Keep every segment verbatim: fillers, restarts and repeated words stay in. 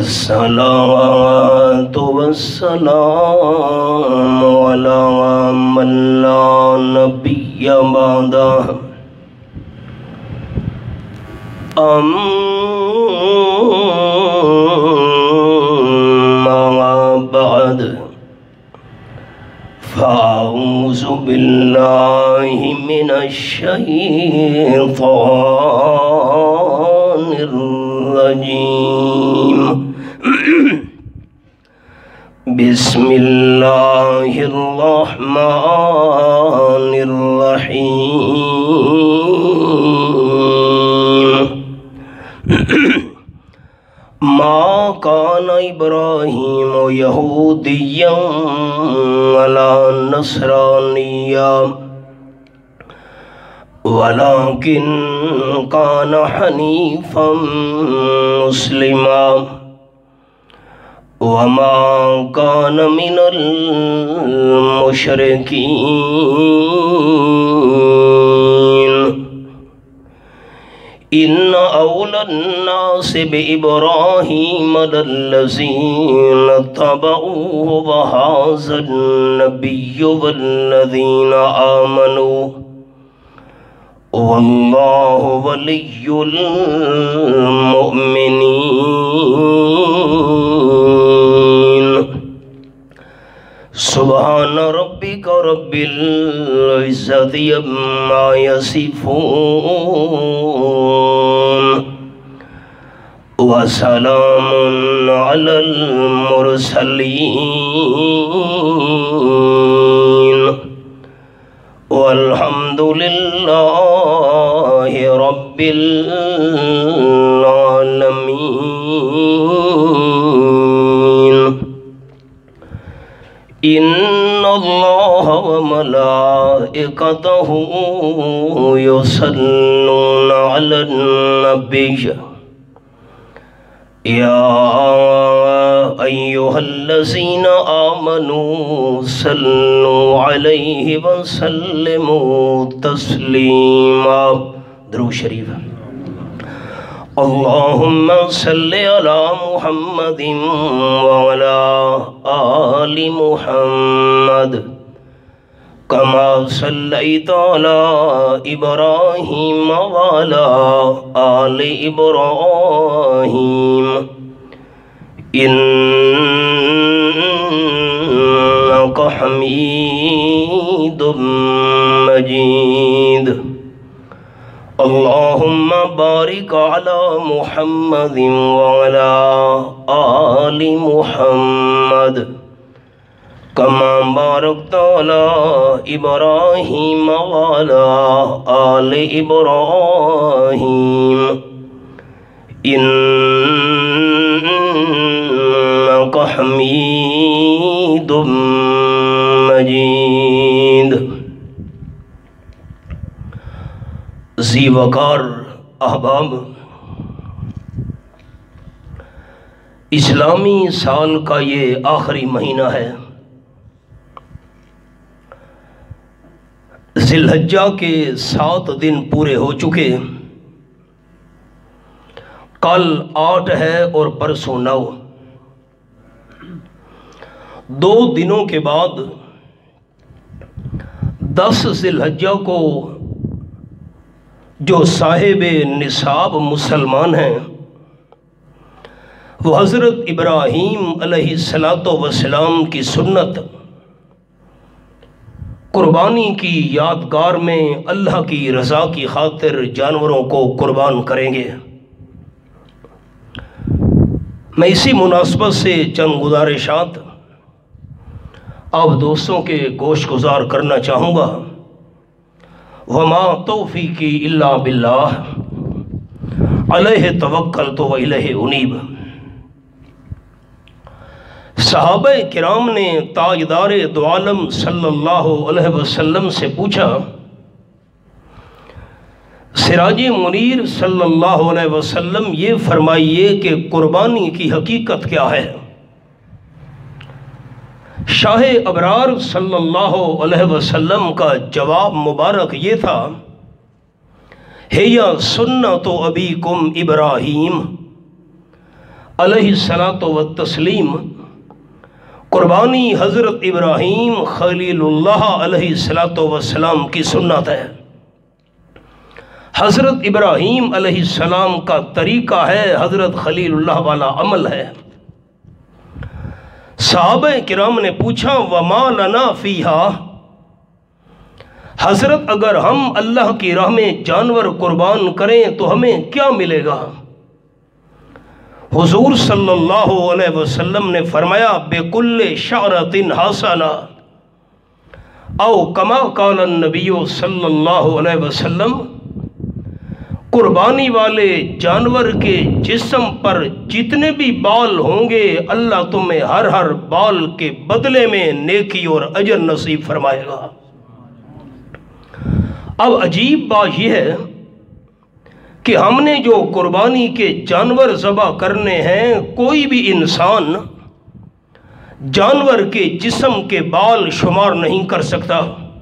الصلاة والسلام على من لا نبي بعده أما بعد فأعوذ بالله من الشيطان الرجيم بسم الله الرحمن الرحيم ما كان إبراهيم يهوديا ولا نصرانيا ولكن كان حنيفا مسلما وما كان من المشركين إن أولى الناس بإبراهيم للذين اتبعوه وهذا النبي والذين آمنوا والله ولي المؤمنين سبحان ربك رب العزة عما يصفون وسلام على المرسلين والحمد لله رب العالمين إن الله وملائكته يصلون على النبي يا أيها الذين آمنوا صلوا عليه وسلموا تسليما. درود شریف. اللهم صل على محمد وعلى آل محمد كما صليت على إبراهيم وعلى آل إبراهيم إنك حميد مجيد. اللهم بارك على محمد وعلى آل محمد كما باركت على إبراهيم وعلى آل إبراهيم إنك حميد مجيد. ذی وقار احباب، اسلامی سال کا یہ آخری مہینہ ہے. ذی الحجہ کے سات دن پورے ہو چکے. کل آٹھ ہے اور پرسوں نو. دو دنوں کے بعد دس ذی الحجہ کو جو صاحب نصاب مسلمان ہیں وہ حضرت ابراہیم علیہ السلام کی سنت قربانی کی یادگار میں اللہ کی رضا کی خاطر جانوروں کو قربان کریں گے. میں اسی مناسبت سے چند گزارشات آپ دوستوں کے گوش گزار کرنا چاہوں گا. وما توفیقی الا باللہ علیہ توکلت و الیہ انیب. صحابہ کرام نے تاجدار دو عالم صلی اللہ علیہ وسلم سے پوچھا، سراج منیر صلی اللہ علیہ وسلم یہ فرمائیے کہ قربانی کی حقیقت کیا ہے؟ شاہ ابرار صلی اللہ علیہ وسلم کا جواب مبارک یہ تھا، ہی سنت ابیکم ابراہیم، अलैहिस्सलातु व तस्लीम कुर्बानी हज़रत इब्राहीम खलीलुल्लाह अलैहिस्सलातु व सलाम की सुन्नत है। हज़रत इब्राहीम अलैहिस्सलाम का तरीका है, हज़रत खलीलुल्लाह वाला अमल है। सहाबा किराम ने पूछा वमा लना फ़ीहा, हज़रत अगर हम अल्लाह की राह में जानवर कुर्बान करें तो हमें क्या मिलेगा? हुजूर सल्लल्लाहु अलैहि वसल्लम ने फरमाया बेकुल्ले शअरतिन हसना औ कमा क़ाल नबी सल्लल्लाहु अलैहि वसल्लम, कुर्बानी वाले जानवर के जिस्म पर जितने भी बाल होंगे अल्लाह तुम्हें हर हर बाल के बदले में नेकी और अजर नसीब फरमाएगा। अब अजीब बात यह है कि हमने जो कुर्बानी के जानवर ज़बह करने हैं, कोई भी इंसान जानवर के जिस्म के बाल शुमार नहीं कर सकता।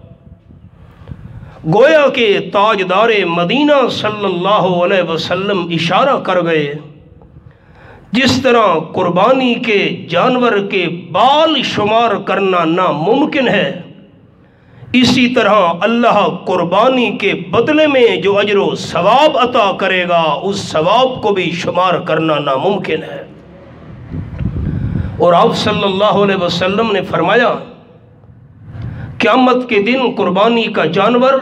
गोया के ताजदारे मदीना सल्लल्लाहु अलैहि वसल्लम इशारा कर गए, जिस तरह कुर्बानी के जानवर के बाल शुमार करना नामुमकिन है, इसी तरह अल्लाह कुर्बानी के बदले में जो अजर सवाब अता करेगा उस सवाब को भी शुमार करना नामुमकिन है। और आप सल्लल्लाहु अलैहि वसल्लम ने फरमाया क़यामत के दिन कुर्बानी का जानवर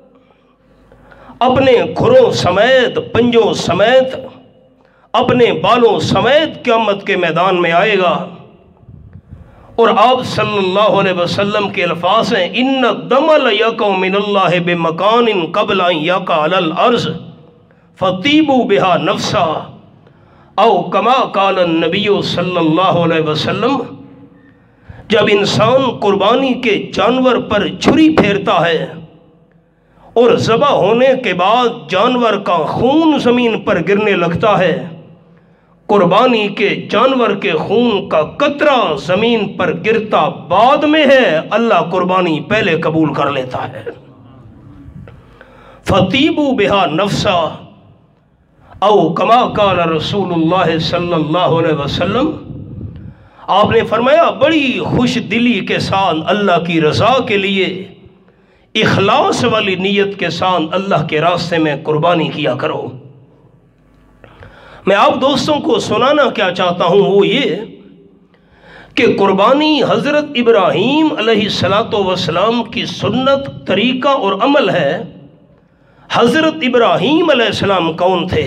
अपने खुरों समेत, पंजों समेत, अपने बालों समेत क़यामत के मैदान में आएगा। और आप सल्लल्लाहु अलैहि वसल्लम के अल्फाज हैं इन्न दमल यक़ौ मिनल्लाहि बिमकानिन क़ब्ल अन यक़अ अलल अर्ज़ फतीबू बिहा नफ्सा औ कमा क़ाल नबी सल्लल्लाहु अलैहि वसल्लम, जब इंसान कुर्बानी के जानवर पर छुरी फेरता है और ज़बह होने के बाद जानवर का खून ज़मीन पर गिरने लगता है, कुर्बानी के जानवर के खून का कतरा ज़मीन पर गिरता बाद में है, अल्लाह कुर्बानी पहले कबूल कर लेता है। फतीबू बिहा नफ्सा औ कमा क़ाल रसूलुल्लाह सल्लल्लाहु अलैहि वसल्लम, आपने फरमाया बड़ी खुश दिली के साथ अल्लाह की रज़ा के लिए इखलास वाली नीयत के साथ अल्लाह के रास्ते में कुर्बानी किया करो। मैं आप दोस्तों को सुनाना क्या चाहता हूँ वो ये कि कुर्बानी हज़रत इब्राहीम अलैहिस्सलातु वस्सलाम की सुन्नत, तरीका और अमल है। हज़रत इब्राहीम अलैहिस्सलाम कौन थे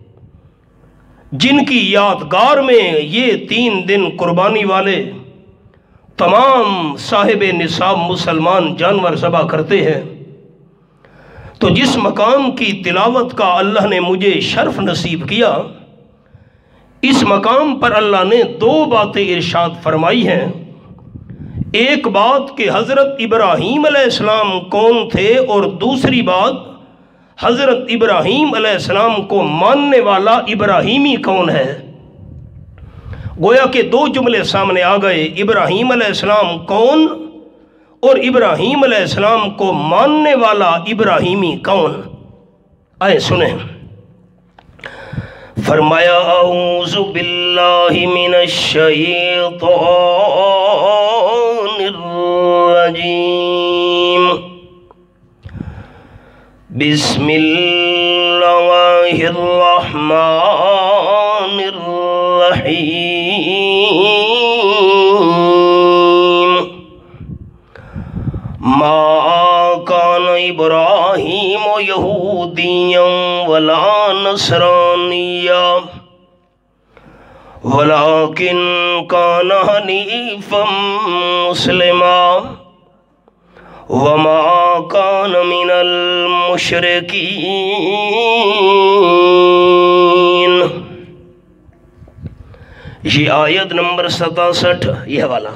जिनकी यादगार में ये तीन दिन कुर्बानी वाले तमाम साहिब निसाब मुसलमान जानवर ज़बह करते हैं। तो जिस मकाम की तिलावत का अल्लाह ने मुझे शर्फ नसीब किया, इस मकाम पर अल्लाह ने दो बातें इरशाद फरमाई हैं। एक बात कि हज़रत इब्राहीम अलैहिस्सलाम कौन थे, और दूसरी बात हज़रत इब्राहीम अलैहिस्सलाम को मानने वाला इब्राहीमी कौन है। गोया के दो जुमले सामने आ गए, इब्राहीम अलैहिस्सलाम कौन और इब्राहीम अलैहिस्सलाम को मानने वाला इब्राहीमी कौन। आए सुने, फरमाया औज़ु बिल्लाहि मिनश शैतानिर रजीम, बिस्मिल्लाहिर रहमानिर रहीम। मा कान इब्राहीम यहूदिय्यन वला नसरानिया वलाकिन कान हनीफम मुस्लिमा वमा कान मिनल मुशरिकीन। ये आयत नंबर सतासठ, यह वाला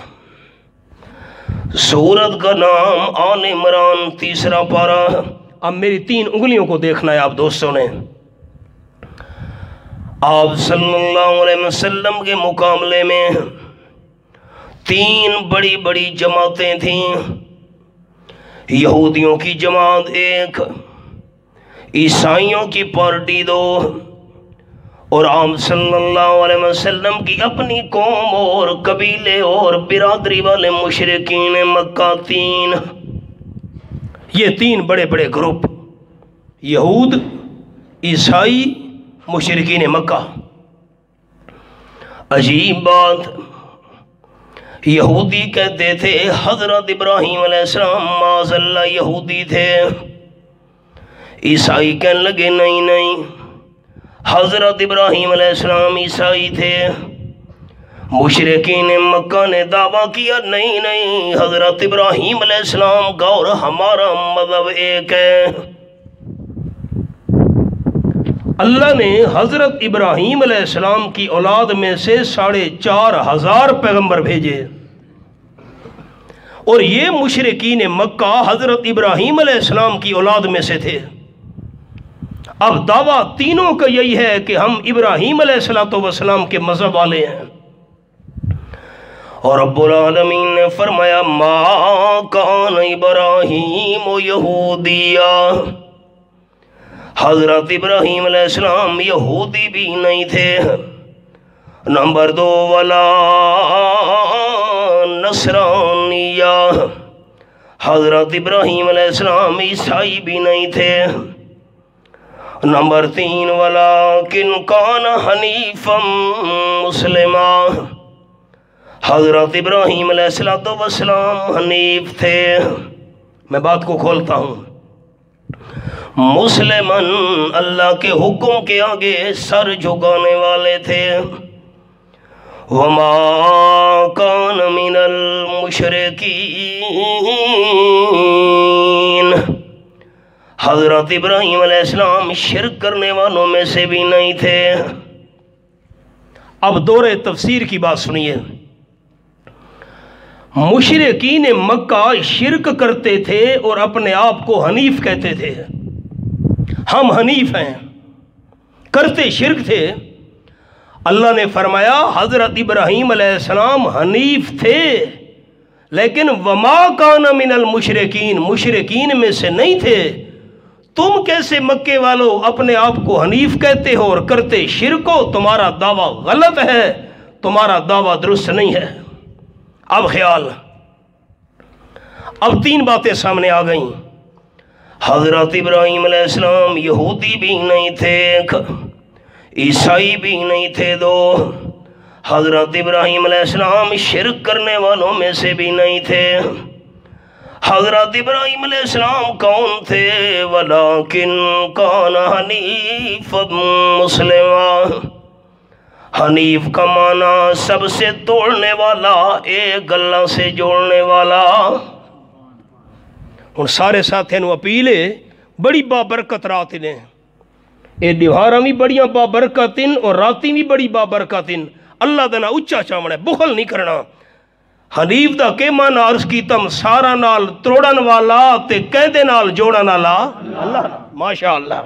सूरत का नाम आल इमरान, तीसरा पारा। अब मेरी तीन उंगलियों को देखना है आप दोस्तों ने। आप सल्लल्लाहु अलैहि वसल्लम के मुकाबले में तीन बड़ी बड़ी जमातें थीं। यहूदियों की जमात एक, ईसाइयों की पार्टी दो, اور آپ صلی اللہ علیہ وسلم کی اپنی قوم اور قبیلے اور برادری والے مشرکین مکہ تین، یہ تین بڑے بڑے گروپ، یہود، عیسائی، مشرکین مکہ۔ عجیب بات، یہودی کہتے تھے حضرت ابراہیم علیہ السلام معاذ اللہ یہودی تھے، عیسائی کہنے لگے نہیں نہیں حضرت ابراہیم علیہ السلام عیسائی تھے، مشرکین مکہ نے دعویٰ کیا نہیں نہیں حضرت ابراہیم علیہ السلام کا اور ہمارا مذہب ایک ہے۔ اللہ نے حضرت ابراہیم علیہ السلام کی اولاد میں سے ساڑھے چار ہزار پیغمبر بھیجے، اور یہ مشرکین مکہ حضرت ابراہیم علیہ السلام کی اولاد میں سے تھے۔ اب دعویٰ تینوں کا یہی ہے کہ ہم ابراہیم علیہ السلام کے مذہب والے ہیں۔ اور رب العالمین نے فرمایا ما کان ابراہیم یہودیا، حضرت ابراہیم علیہ السلام یہودی بھی نہیں تھے۔ نمبر دو ولا نصرانیہ، حضرت ابراہیم علیہ السلام عیسائی بھی نہیں تھے۔ نمبر تین ولیکن کان حنیفا مسلما، حضرت ابراہیم علیہ السلام حنیف تھے۔ میں بات کو کھولتا ہوں، مسلمن اللہ کے حکم کے آگے سر جھکانے والے تھے۔ وما کان من المشرکین، حضرت ابراہیم علیہ السلام شرک کرنے والوں میں سے بھی نہیں تھے۔ اب دور تفسیر کی بات سنیے، مشرکین مکہ شرک کرتے تھے اور اپنے آپ کو حنیف کہتے تھے، ہم حنیف ہیں، کرتے شرک تھے۔ اللہ نے فرمایا حضرت ابراہیم علیہ السلام حنیف تھے، لیکن وما کان من المشرکین، مشرکین میں سے نہیں تھے۔ تم کیسے مکے والو اپنے آپ کو حنیف کہتے ہو اور کرتے شرک ہو؟ تمہارا دعویٰ غلط ہے، تمہارا دعویٰ درست نہیں ہے۔ اب خیال، اب تین باتیں سامنے آ گئیں۔ حضرت ابراہیم علیہ السلام یہودی بھی نہیں تھے، عیسائی بھی نہیں تھے۔ دو، حضرت ابراہیم علیہ السلام شرک کرنے والوں میں سے بھی نہیں تھے۔ حضرت ابراہیم علیہ السلام کون تھے؟ ولیکن کان حنیفا مسلما، حنیف کا معنی سب سے توڑنے والا، ایک گلہ سے جوڑنے والا۔ ان سارے ساتھیں نو اپیلے بڑی بابرکت رات نے، اے دیوارا بھی بڑیاں بابرکتن اور راتی بھی بڑی بابرکتن۔ اللہ دنا اچھا چامنا ہے، بخل نہیں کرنا۔ حنیف دا کے معنی عرض کی تم سارا نال تروڑن والا تے قیدے نال جوڑن والا اللہ، ماشاءاللہ۔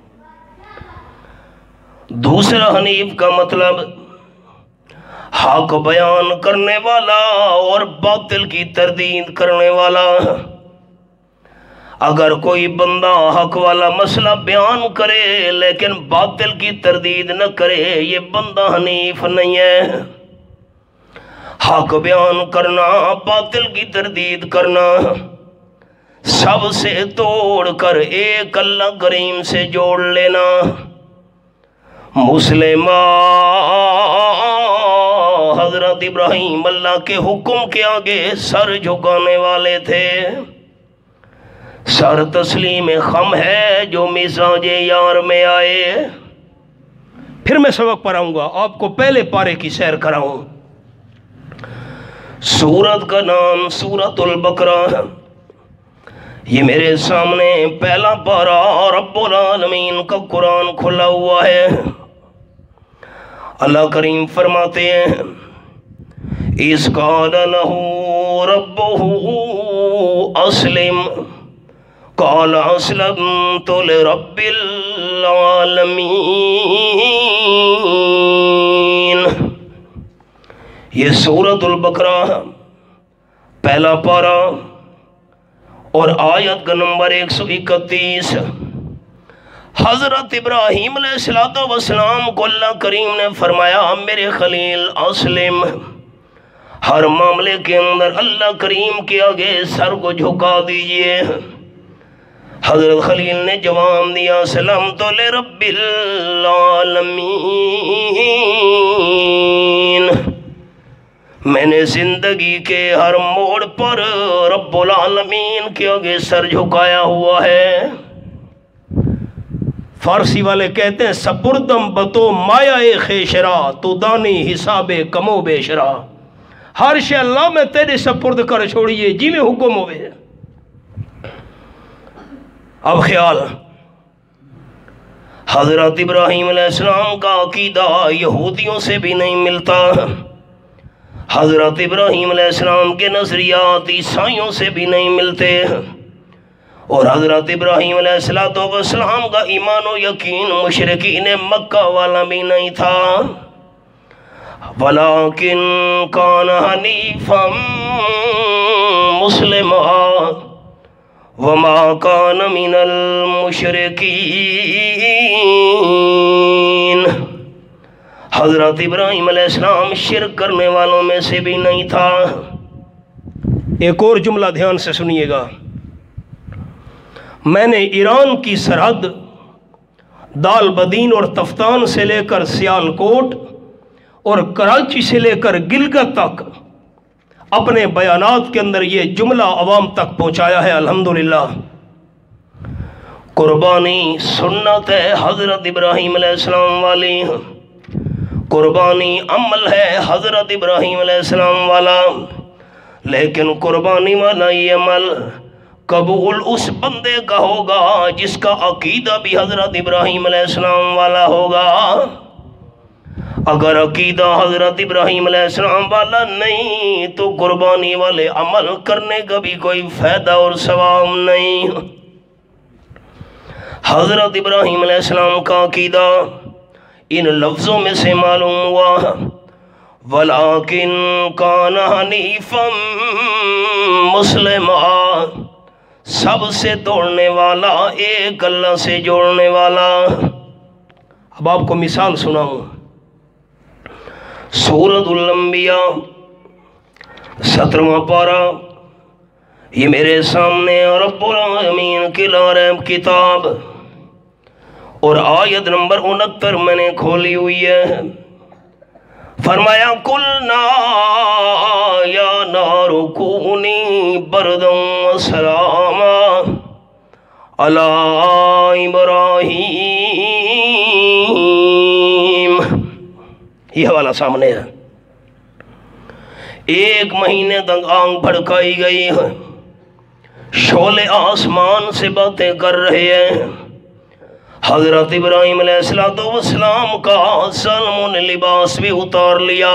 دوسرا حنیف کا مطلب حق بیان کرنے والا اور باطل کی تردید کرنے والا۔ اگر کوئی بندہ حق والا مسئلہ بیان کرے لیکن باطل کی تردید نہ کرے، یہ بندہ حنیف نہیں ہے۔ حق بیان کرنا، باطل کی تردید کرنا، سب سے توڑ کر ایک اللہ کریم سے جوڑ لینا۔ مسلمہ حضرت ابراہیم اللہ کے حکم کے آگے سر جھکانے والے تھے۔ سر تسلیم خم ہے جو مزاج یار میں آئے۔ پھر میں سبق پر آؤں گا، آپ کو پہلے پارے کی سیر کراؤں۔ سورت کا نام سورت البقرہ ہے۔ یہ میرے سامنے پہلا پارہ رب العالمین کا قرآن کھلا ہوا ہے۔ اللہ کریم فرماتے ہیں اِذْ قَالَ لَهُ رَبُّهُ أَسْلِمْ قال اسلمت لرب العالمین۔ یہ سورت البقرہ پہلا پارہ اور آیت کا نمبر ایک سو اکتیس۔ حضرت ابراہیم علیہ السلام کو اللہ کریم نے فرمایا میرے خلیل اسلم، ہر معاملے کے اندر اللہ کریم کے آگے سر کو جھکا دیجئے۔ حضرت خلیل نے جواب دیا سلامت لرب العالمین، میں نے زندگی کے ہر موڑ پر رب العالمین کے آگے سر جھکایا ہوا ہے۔ فارسی والے کہتے ہیں سپردم بتو مایا خیشرا تو دانی حساب کمو بیشرا، ہر شے اللہ میں تیرے سپرد کر چھوڑیے جی میں حکم ہوئے۔ اب خیال، حضرت ابراہیم علیہ السلام کا عقیدہ یہودیوں سے بھی نہیں ملتا، حضرت ابراہیم علیہ السلام کے نظریات عیسائیوں سے بھی نہیں ملتے، اور حضرت ابراہیم علیہ السلام کا ایمان و یقین مشرکین مکہ والا بھی نہیں تھا۔ وَلَٰكِن كَانَ حَنِيفًا مُسْلِمًا وَمَا كَانَ مِنَ الْمُشْرِكِينَ، حضرت ابراہیم علیہ السلام شرک کرنے والوں میں سے بھی نہیں تھا۔ ایک اور جملہ دھیان سے سنیے گا، میں نے ایران کی سرحد دال بدین اور تفتان سے لے کر سیالکوٹ اور کراچی سے لے کر گلگت تک اپنے بیانات کے اندر یہ جملہ عوام تک پہنچایا ہے۔ الحمدللہ قربانی سنت ہے حضرت ابراہیم علیہ السلام والی، قربانی عمل ہے حضرت ابراہیم علیہ السلام والا، لیکن قربانی والا یہ عمل قبول اس بندے کا ہوگا جس کا عقیدہ بھی حضرت ابراہیم علیہ السلام والا ہوگا۔ اگر عقیدہ حضرت ابراہیم علیہ السلام والا نہیں تو قربانی والے عمل کرنے کا بھی کوئی فائدہ اور ثواب نہیں۔ حضرت ابراہیم علیہ السلام کا عقیدہ ان لفظوں میں سے معلوم ہوا، وَلَٰكِن كَانَ حَنِيفًا مُسْلِمًا، سب سے توڑنے والا، ایک اللہ سے جوڑنے والا۔ اب آپ کو مثال سناؤں، سورۃ الانبیاء سترواں پارہ، یہ میرے سامنے رب العالمین کی لا ریب کتاب، اور آیت نمبر انہتر میں نے کھولی ہوئی ہے۔ فرمایا قُلْنَا يَا نَارُ كُونِي بَرْدًا وَسَلَامًا عَلَىٰ إِبْرَاهِيمَ، یہ حوالہ سامنے ہے۔ ایک مہینے تک آنکھ بھڑکائی گئی ہے، شعلے آسمان سے باتیں کر رہے ہیں۔ حضرت ابراہیم علیہ السلام کا ظلموں نے لباس بھی اتار لیا۔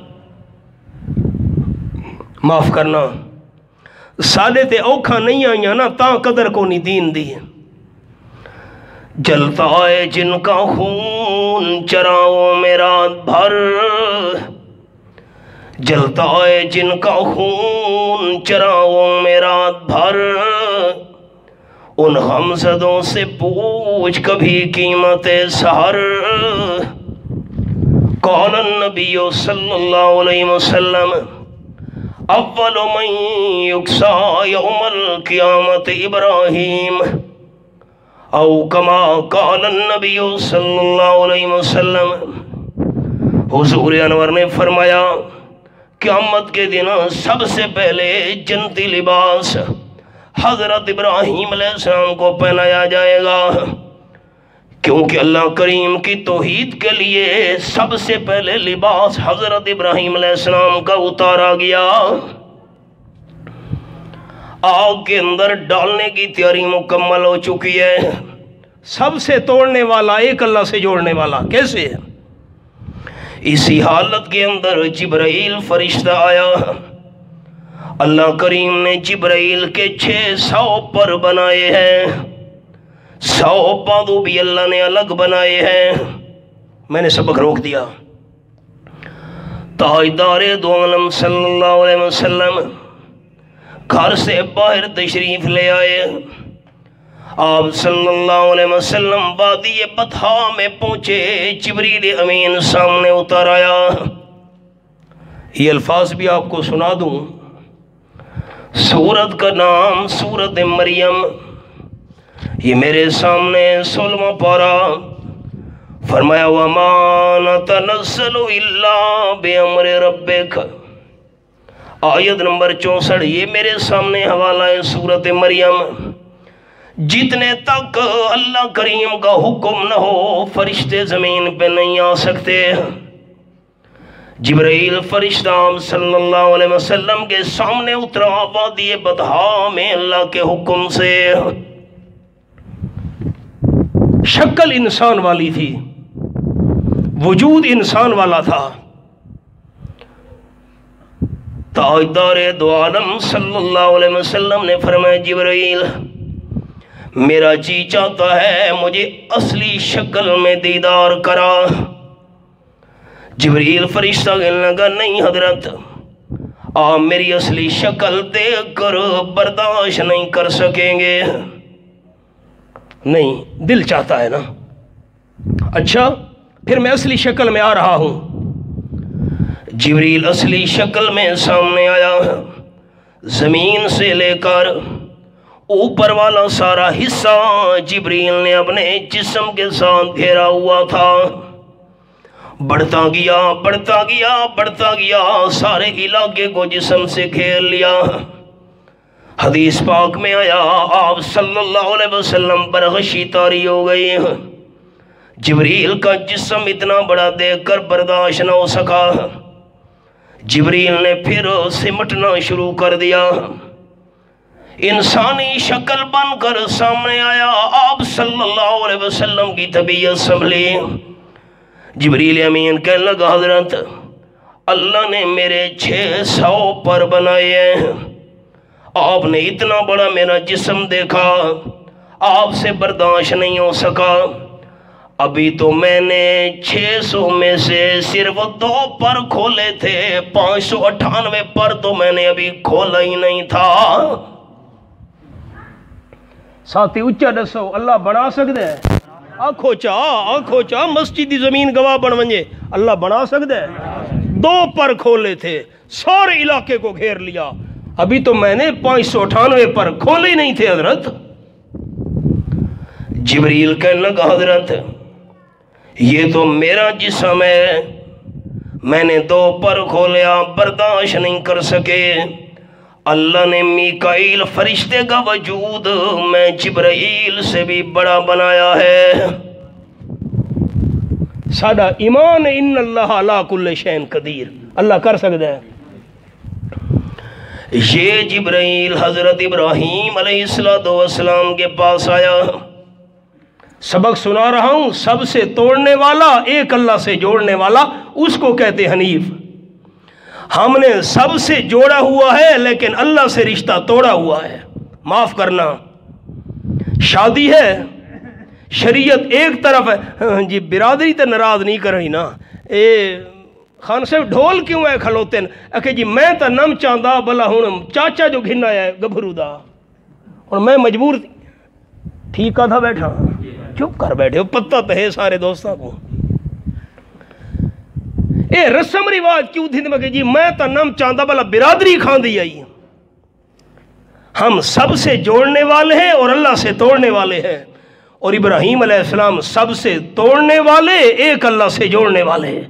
معاف کرنا، سادے تے اوکھا نہیں آئیاں نا تاں قدر کو نہیں دین دی۔ جلتا ہے جن کا خون چراغوں میں رات بھر، جلتا ہے جن کا خون چراغوں میں رات بھر، ان ہمزدوں سے پوچھ کبھی قیمت سحر۔ قال النبی صلی اللہ علیہ وسلم اول من یکسا یوم القیامت ابراہیم، او کما قال النبی صلی اللہ علیہ وسلم۔ حضور انور نے فرمایا قیامت کے دن سب سے پہلے جنتی لباس حضرت ابراہیم علیہ السلام کو پہنایا جائے گا، کیونکہ اللہ کریم کی توحید کے لیے سب سے پہلے لباس حضرت ابراہیم علیہ السلام کا اتارا گیا۔ آگ کے اندر ڈالنے کی تیاری مکمل ہو چکی ہے۔ سب سے توڑنے والا، ایک اللہ سے جوڑنے والا کیسے ہے؟ اسی حالت کے اندر جبرائیل فرشتہ آیا۔ اللہ کریم نے جبرائیل کے چھ سو پر بنائے ہیں، سو پادو بھی اللہ نے الگ بنائے ہیں۔ میں نے سبق روک دیا۔ تاجدار دو عالم صلی اللہ علیہ وسلم گھر سے باہر تشریف لے آئے۔ آپ صلی اللہ علیہ وسلم وادی بطحا میں پہنچے، جبریل امین سامنے اتر آیا۔ یہ الفاظ بھی آپ کو سنا دوں، سورت کا نام سورت مریم، یہ میرے سامنے سولہواں پارہ، فرمایا وَمَا نَتَنَزَّلُ إِلَّا بِأَمْرِ رَبِّكَ، آیت نمبر چونسٹھ، یہ میرے سامنے حوالہ ہے سورت مریم۔ جتنے تک اللہ کریم کا حکم نہ ہو فرشتے زمین پہ نہیں آ سکتے۔ جبرائیل فرشتہ صلی اللہ علیہ وسلم کے سامنے اترا وادی بطحا میں اللہ کے حکم سے۔ شکل انسان والی تھی، وجود انسان والا تھا۔ تاجدار دو عالم صلی اللہ علیہ وسلم نے فرمایا جبرائیل میرا جی چاہتا ہے مجھے اصلی شکل میں دیدار کرا۔ جبریل فرشتہ کہنے لگا نہیں حضرت، آپ میری اصلی شکل دیکھ کر برداشت نہیں کر سکیں گے۔ نہیں، دل چاہتا ہے نا، اچھا پھر میں اصلی شکل میں آ رہا ہوں۔ جبریل اصلی شکل میں سامنے آیا، زمین سے لے کر اوپر والا سارا حصہ جبریل نے اپنے جسم کے ساتھ گھیرا ہوا تھا۔ بڑھتا گیا بڑھتا گیا بڑھتا گیا، سارے علاقے کو جسم سے گھیر لیا۔ حدیث پاک میں آیا آپ صلی اللہ علیہ وسلم پر غشی طاری ہو گئی۔ جبریل کا جسم اتنا بڑا دیکھ کر برداشت نہ ہو سکا، جبریل نے پھر سمٹنا شروع کر دیا، انسانی شکل بن کر سامنے آیا، آپ صلی اللہ علیہ وسلم کی طبیعت سنبھلی۔ جبریل امین کہنے لگا حضرت اللہ نے میرے چھ سو پر بنائے ہیں، آپ نے اتنا بڑا میرا جسم دیکھا، آپ سے برداشت نہیں ہو سکا، ابھی تو میں نے چھ سو میں سے صرف دو پر کھولے تھے، پانچ سو اٹھانوے پر تو میں نے ابھی کھولا ہی نہیں تھا۔ ساتھی اچھا دسو اللہ بنا سکتا ہے؟ آنکھو چاہ آنکھو چاہ مسجد دی زمین گواہ بن ونجے اللہ بنا سکتا ہے؟ دو پر کھولے تھے، سارے علاقے کو گھیر لیا، ابھی تو میں نے پانچ سو اٹھانوے پر کھولے ہی نہیں تھے حضرت۔ جبریل کہنے لگا حضرت یہ تو میرا جسم ہے، میں نے دو پر کھولیا برداشت نہیں کر سکے، اللہ نے میکائیل فرشتے کا وجود میں جبرائیل سے بھی بڑا بنایا ہے۔ سادہ ایمان ان اللہ علی کل شیء قدیر، اللہ کر سکتا ہے۔ یہ جبرائیل حضرت ابراہیم علیہ السلام کے پاس آیا، سبق سنا رہا ہوں، سب سے توڑنے والا ایک اللہ سے جوڑنے والا اس کو کہتے حنیف۔ ہم نے سب سے جوڑا ہوا ہے لیکن اللہ سے رشتہ توڑا ہوا ہے، معاف کرنا۔ شادی ہے، شریعت ایک طرف ہے، جی برادری تے ناراض نہیں کر رہی نا، اے خان صاحب ڈھول کیوں ہے کھلوتے ہیں کہ جی میں تا نم چاندہ بلا ہوں چاچا جو گھنا ہے گبھرو دا اور میں مجبور ٹھیک تھا بیٹھا، چپ کر بیٹھے ہو، پتہ تو ہے سارے دوستوں کو۔ اے رسم رواج کیوں تھی کہ جی میں تا نم چاندہ بلا برادری کھان دی آئی۔ ہم سب سے جوڑنے والے ہیں اور اللہ سے توڑنے والے ہیں، اور ابراہیم علیہ السلام سب سے توڑنے والے ایک اللہ سے جوڑنے والے ہیں۔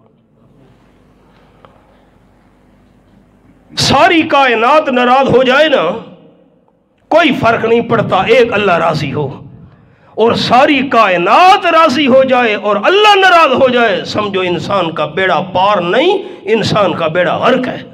ساری کائنات ناراض ہو جائے نا کوئی فرق نہیں پڑتا، ایک اللہ راضی ہو، اور ساری کائنات راضی ہو جائے اور اللہ ناراض ہو جائے سمجھو انسان کا بیڑا پار نہیں، انسان کا بیڑا غرق ہے۔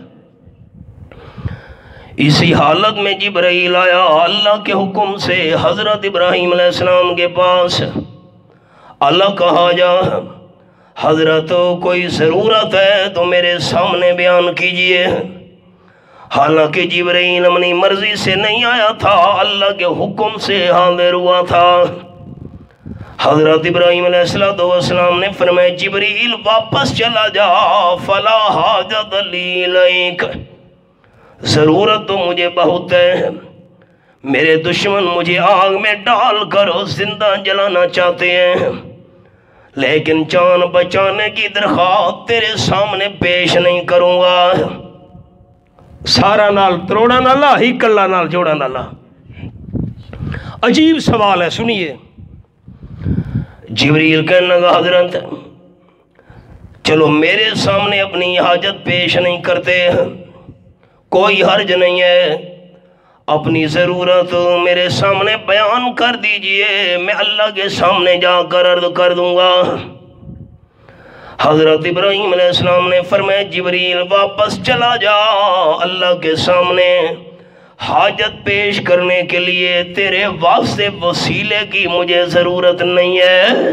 اسی حالت میں جبرائیل آیا اللہ کے حکم سے حضرت ابراہیم علیہ السلام کے پاس۔ اللہ کہا جا حضرت کوئی ضرورت ہے تو میرے سامنے بیان کیجئے۔ حالانکہ جبرائیل اپنی مرضی سے نہیں آیا تھا، اللہ کے حکم سے حاضر ہوا تھا۔ حضرت ابراہیم علیہ السلام نے فرمایا جبرائیل واپس چلا جا، فلا حاجت لی الیک، ضرورت تو مجھے بہت ہے، میرے دشمن مجھے آگ میں ڈال کر زندہ جلانا چاہتے ہیں، لیکن جان بچانے کی درخواست تیرے سامنے پیش نہیں کروں گا۔ سارا نال تروڑا نالا ہی کلا نال جوڑا نالا۔ عجیب سوال ہے، سنیے۔ جبریل کہنے لگا حضرت چلو میرے سامنے اپنی حاجت پیش نہیں کرتے، کوئی حرج نہیں ہے، اپنی ضرورت میرے سامنے بیان کر دیجئے، میں اللہ کے سامنے جا کر عرض کر دوں گا۔ حضرت ابراہیم علیہ السلام نے فرمایا جبریل واپس چلا جا، اللہ کے سامنے حاجت پیش کرنے کے لیے تیرے واسطے وسیلے کی مجھے ضرورت نہیں ہے۔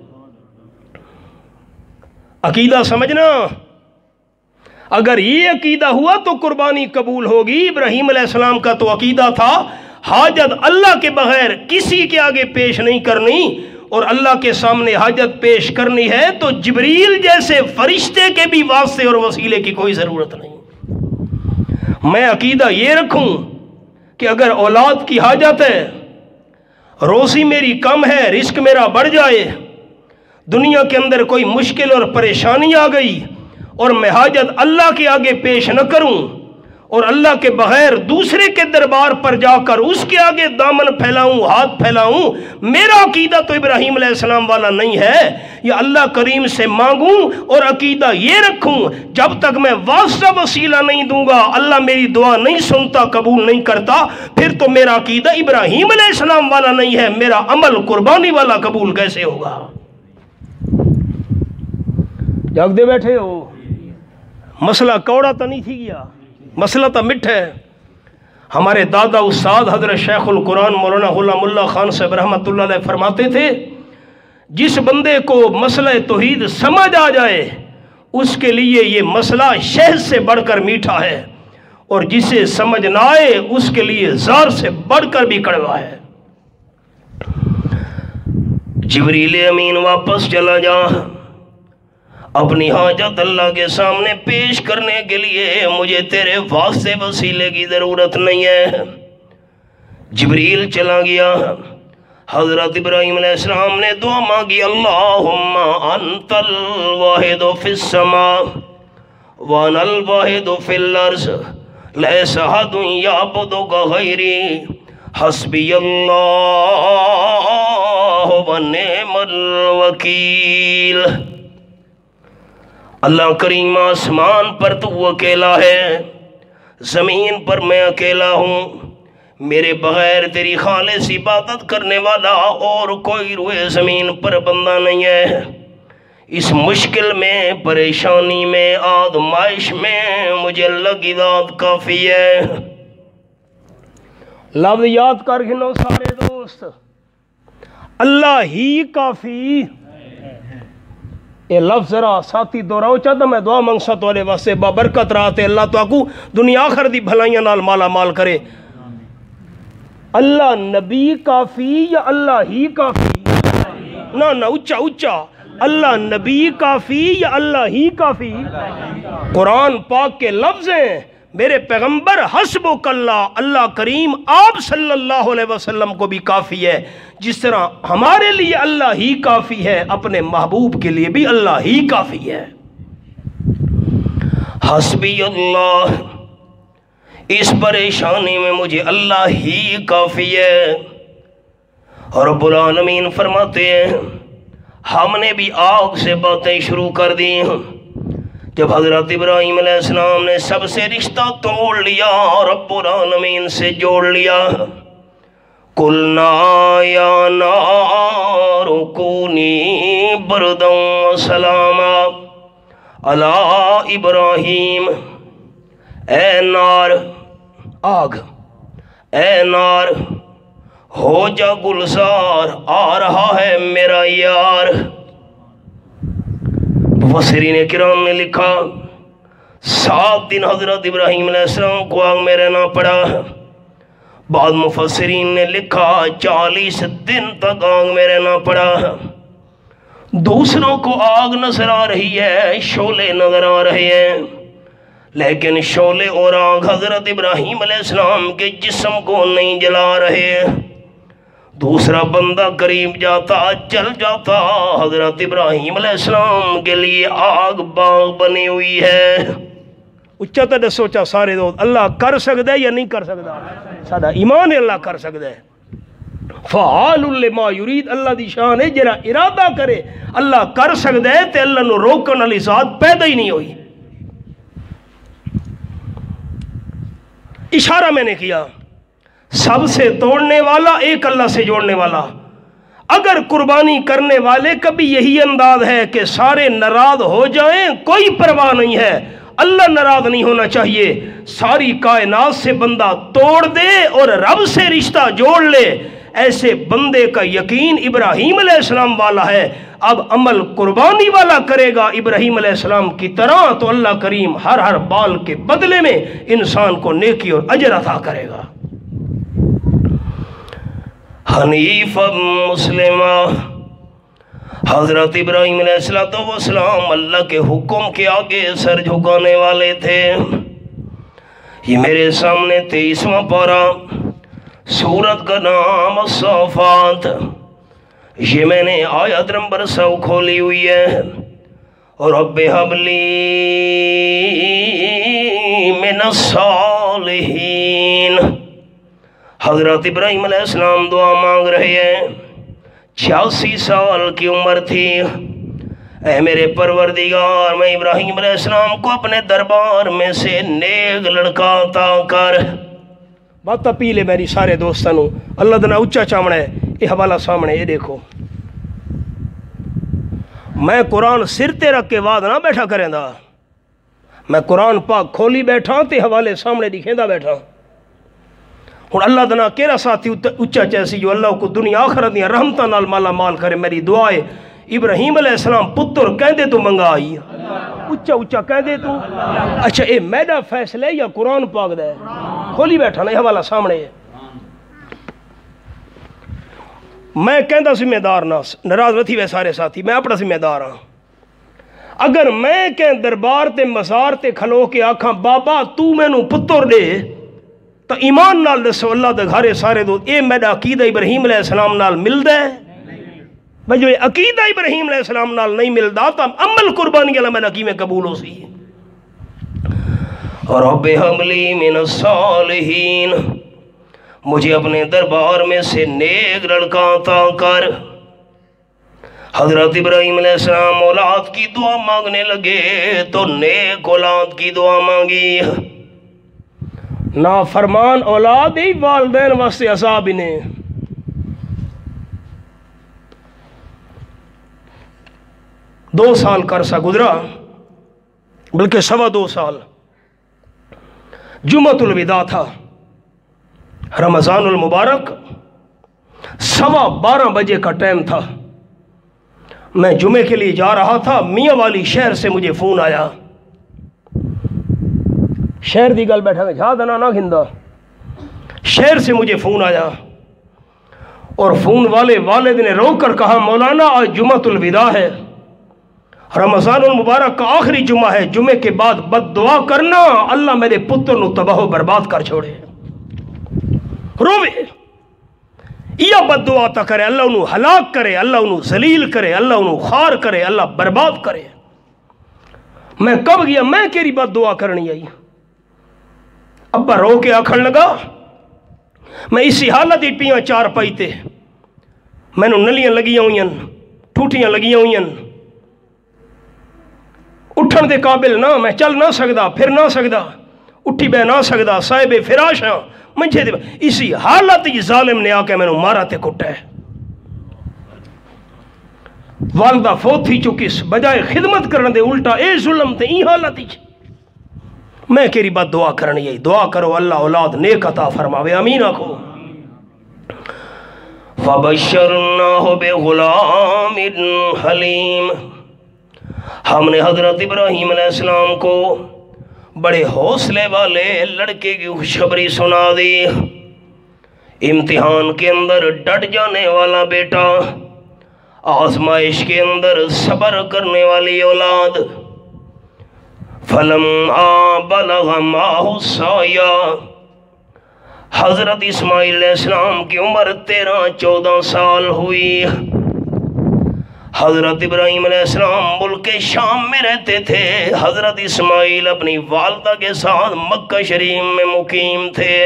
عقیدہ سمجھنا، اگر یہ عقیدہ ہوا تو قربانی قبول ہوگی۔ ابراہیم علیہ السلام کا تو عقیدہ تھا حاجت اللہ کے بغیر کسی کے آگے پیش نہیں کرنی، اور اللہ کے سامنے حاجت پیش کرنی ہے تو جبریل جیسے فرشتے کے بھی واسطے اور وسیلے کی کوئی ضرورت نہیں۔ میں عقیدہ یہ رکھوں کہ اگر اولاد کی حاجت ہے، روزی میری کم ہے، رزق میرا بڑھ جائے، دنیا کے اندر کوئی مشکل اور پریشانی آ گئی اور میں حاجت اللہ کے آگے پیش نہ کروں اور اللہ کے بغیر دوسرے کے دربار پر جا کر اس کے آگے دامن پھیلاؤں، ہاتھ پھیلاؤں، میرا عقیدہ تو ابراہیم علیہ السلام والا نہیں ہے۔ یا اللہ کریم سے مانگوں اور عقیدہ یہ رکھوں جب تک میں واسطہ وسیلہ نہیں دوں گا اللہ میری دعا نہیں سنتا، قبول نہیں کرتا، پھر تو میرا عقیدہ ابراہیم علیہ السلام والا نہیں ہے، میرا عمل قربانی والا قبول کیسے ہوگا؟ جاگ دے بیٹھے ہو، مسئلہ کوڑا تو نہیں تھی گیا، مسئلہ تو مٹھ ہے۔ ہمارے دادا استاد حضرت شیخ القرآن مولانا غلام اللہ خان صاحب رحمۃ اللہ علیہ فرماتے تھے جس بندے کو مسئلہ توحید سمجھ آ جائے اس کے لیے یہ مسئلہ شہد سے بڑھ کر میٹھا ہے، اور جسے سمجھ نہ آئے اس کے لیے زہر سے بڑھ کر بھی کڑوا ہے۔ جبریل امین واپس چلا جا، اپنی حاجت اللہ کے سامنے پیش کرنے کے لیے مجھے تیرے واسطے وسیلے کی ضرورت نہیں ہے۔ جبریل چلا گیا، حضرت ابراہیم علیہ السلام نے دعا مانگی اللہم انت الواحد فی السماء وانا الواحد فی الارض لیس احد یعبدک غیری حسبی اللہ ونعم الوکیل۔ اللہ کریم آسمان پر تو اکیلا ہے، زمین پر میں اکیلا ہوں، میرے بغیر تیری خالص عبادت کرنے والا اور کوئی روئے زمین پر بندہ نہیں ہے۔ اس مشکل میں، پریشانی میں، آزمائش میں مجھے اللہ کی ذات کافی ہے۔ لفظ یاد کر گھنو سارے دوست، اللہ ہی کافی۔ یہ لفظ ذرا ساتھی دوراؤ چاہتا میں دعا منگسا تو والے واسے بابرکت رہتے اللہ تو آکو دنیا آخر دی بھلائیاں نال مالا مال کرے۔ اللہ نبی کافی یا اللہ ہی کافی؟ نا نا اچھا اچھا، اللہ نبی کافی یا اللہ ہی کافی؟ قرآن پاک کے لفظ ہیں میرے پیغمبر حسبک اللہ، اللہ کریم آپ صلی اللہ علیہ وسلم کو بھی کافی ہے، جس طرح ہمارے لیے اللہ ہی کافی ہے اپنے محبوب کے لیے بھی اللہ ہی کافی ہے۔ حسبی اللہ، اس پریشانی میں مجھے اللہ ہی کافی ہے۔ اور رب العالمین فرماتے ہیں ہم نے بھی آگ سے باتیں شروع کر دی۔ جب حضرت ابراہیم علیہ السلام نے سب سے رشتہ توڑ لیا اور رب العالمین سے جوڑ لیا، قُلْنَا يَا نَارُ كُونِي بَرْدًا وَسَلَامًا عَلَىٰ ابراہیم، اے نار، آگ، اے نار ہو جا گلزار، آ رہا ہے میرا یار۔ مفسرین کرام نے لکھا سات دن حضرت ابراہیم علیہ السلام کو آگ میں رہنا پڑا۔ بعض مفسرین نے لکھا چالیس دن تک آگ میں رہنا پڑا۔ دوسروں کو آگ نظر آ رہی ہے، شعلے نظر آ رہے ہیں، لیکن شعلے اور آگ حضرت ابراہیم علیہ السلام کے جسم کو نہیں جلا رہے۔ دوسرا بندہ قریب جاتا چل جاتا، حضرت ابراہیم علیہ السلام کے لیے آگ باغ بنی ہوئی ہے۔ اچھا تو سوچا سارے دوست، اللہ کر سکتا ہے یا نہیں کر سکتا؟ سادہ ایمان ہے اللہ کر سکتا ہے۔ فعال لما یرید، اللہ دی شان ہے جرا ارادہ کرے اللہ کر سکتا ہے، تے اللہ نو روکن والی ذات پیدا ہی نہیں ہوئی۔ اشارہ میں نے کیا، سب سے توڑنے والا ایک اللہ سے جوڑنے والا۔ اگر قربانی کرنے والے کبھی یہی انداز ہے کہ سارے ناراض ہو جائیں، کوئی پرواہ نہیں ہے، اللہ ناراض نہیں ہونا چاہیے، ساری کائنات سے بندہ توڑ دے اور رب سے رشتہ جوڑ لے، ایسے بندے کا یقین ابراہیم علیہ السلام والا ہے۔ اب عمل قربانی والا کرے گا ابراہیم علیہ السلام کی طرح تو اللہ کریم ہر ہر بال کے بدلے میں انسان کو نیکی اور اجر عطا کرے گا۔ حنیف مسلمہ، حضرت ابراہیم علیہ السلام اللہ کے حکم کے آگے سر جھکانے والے تھے۔ یہ میرے سامنے تیئیسواں پارہ، سورت کا نام الصافات، یہ میں نے آیت نمبر سو کھولی ہوئی ہے۔ اور رب ہب لی من الصالحین، حضرت ابراہیم علیہ السلام دعا مانگ رہے ہیں، چھیاسی سال کی عمر تھی۔ اے میرے پروردگار، میں ابراہیم علیہ السلام کو اپنے دربار میں سے نیک لڑکا عطا کر۔ بات اپیل ہے میری سارے دوستانوں، اللہ دنا اچھا چامنا ہے۔ یہ حوالہ سامنے یہ دیکھو، میں قرآن سر تے رکھ کے وعد نہ بیٹھا کریں دا، میں قرآن پاک کھولی بیٹھا تے حوالے سامنے دکھیں دا بیٹھا ہوں۔ اللہ دنا کیرا ساتھی اچھا چیسی جو اللہ کو دنیا آخرت دیا رحمتہ نال مالا مال کرے۔ میری دعائے ابراہیم علیہ السلام پتر کہندے تو منگا آئی، اچھا اچھا کہندے تو۔ اچھا اے میڈا فیصلہ یا قرآن پاک دے کھولی بیٹھا نا، یہ حوالہ سامنے ہے۔ میں کہندہ ذمہ دار نہ ناراض رتھی وے سارے ساتھی، میں اپنا ذمہ دار ہاں۔ اگر میں کہیں دربار تے مزار تے کھلو کے آکھاں بابا تو میں نو پتر دے، تو ایمان نال دسو اللہ دے گھارے سارے دو اے میڈا عقیدہ ابراہیم علیہ السلام نال مل دے؟ بھئی جو عقیدہ ابراہیم علیہ السلام نال نہیں مل دا تو عمل قربانی اللہ میڈا کی میں قبول ہو سی۔ رب ہب لی من الصالحین، مجھے اپنے دربار میں سے نیک لڑکا عطا کر۔ حضرت ابراہیم علیہ السلام اولاد کی دعا مانگنے لگے تو نیک اولاد کی دعا مانگی۔ نافرمان اولاد ہی والدین واسطے عذاب انہیں۔ دو سال کا عرصہ گزرا، بلکہ سوا دو سال۔ جمعۃ الوداع تھا، رمضان المبارک، سوا بارہ بجے کا ٹائم تھا۔ میں جمعے کے لیے جا رہا تھا، میاں والی شہر سے مجھے فون آیا۔ شہر دی گل بیٹھا گیا جھا دنا نہ گھندا، شہر سے مجھے فون آیا اور فون والے والد نے رو کر کہا مولانا آج جمعۃ الوداع ہے، رمضان المبارک کا آخری جمعہ ہے، جمعے کے بعد بد دعا کرنا اللہ میرے پتر نو تباہ و برباد کر چھوڑے۔ روے یا بد دعا تا کرے اللہ انہوں ہلاک کرے، اللہ انہوں ذلیل کرے، اللہ انہوں خار کرے، اللہ برباد کرے۔ میں کب گیا، میں کیری بد دعا کرنی آئی؟ ابا رو کے آکھن لگا، میں اسی حالت ہی پیاں چار پائی تے، میں نو نلیاں لگیاں ہوئیں، ٹوٹیاں لگیاں ہوئیں، اٹھن دے قابل نہ، میں چل نہ سکدا، پھر نہ سکدا، اٹھی بے نہ سکدا، صاحب فراش ہاں، منجھے دے اسی حالت ہی ظالم نے آکے میں نو مارا تے کٹا ہے۔ والدہ فوت تھی چکی، بجائے خدمت کرنے دے الٹا اے ظلم تے ای حالت ہی۔ میں کیری بات دعا کرنی ہے، دعا کرو اللہ اولاد نیک عطا فرماوے، آمین آکھو۔ فَبَشَّرْنَاهُ بِغُلَامٍ حَلِيمٍ، ہم نے حضرت ابراہیم علیہ السلام کو بڑے حوصلے والے لڑکے کی خوشخبری سنا دی۔ امتحان کے اندر ڈٹ جانے والا بیٹا، آزمائش کے اندر صبر کرنے والی اولاد۔ فلما بلغ معه السعی، حضرت اسماعیل علیہ السلام کی عمر تیرہ چودہ سال ہوئی۔ حضرت ابراہیم علیہ السلام ملک شام میں رہتے تھے، حضرت اسماعیل اپنی والدہ کے ساتھ مکہ شریف میں مقیم تھے۔